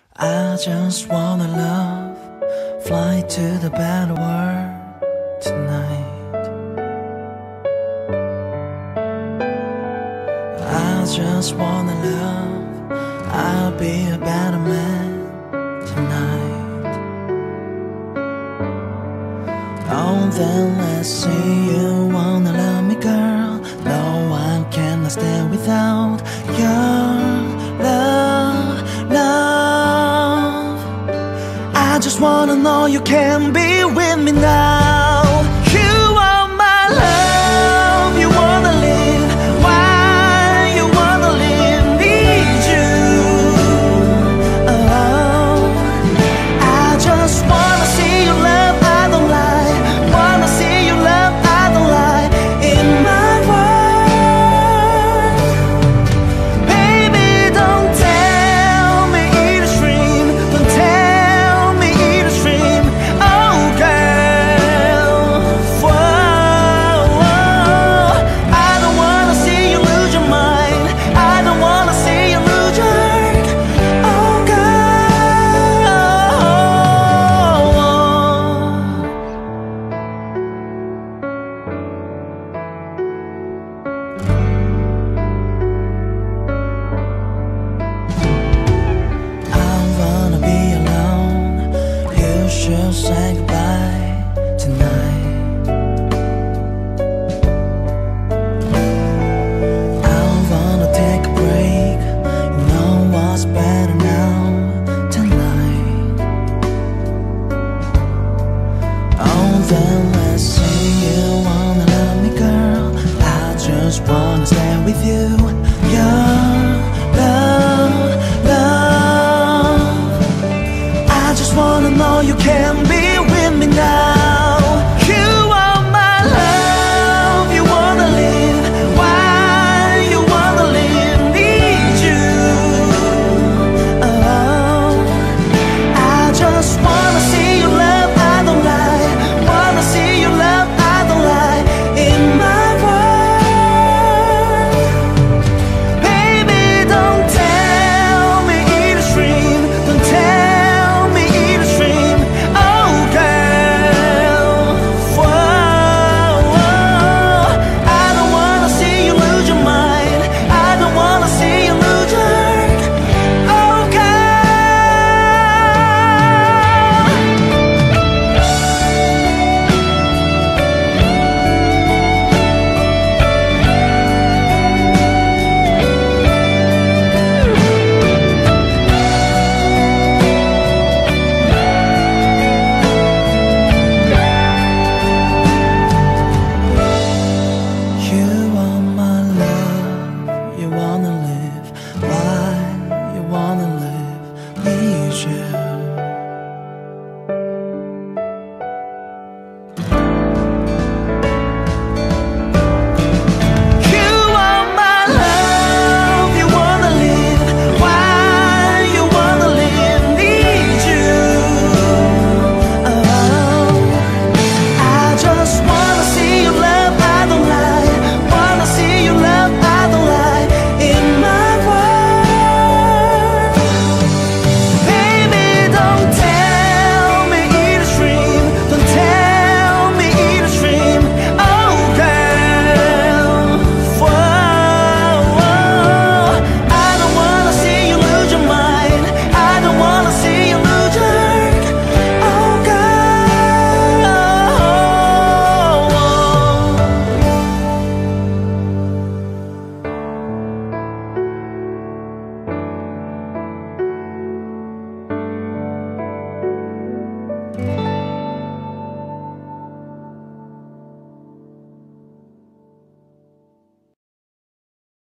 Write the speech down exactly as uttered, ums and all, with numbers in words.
I just wanna love, fly to the better world tonight. I just wanna love, I'll be a better man tonight. Oh, then let's see, you wanna love me, girl. No one can stand without your love, love. I just wanna know you can be with me now. You are my love, you wanna live. Why you wanna live? Need you. Oh, I just wanna see you love, I don't lie. Wanna see you love, I don't lie. In my world, baby, don't tell me it's a dream. Don't tell me it's a dream. Oh, girl, whoa, whoa. I don't wanna see you lose your mind. I don't wanna see you lose your heart. Oh, girl. I wanna be alone. You should say goodbye.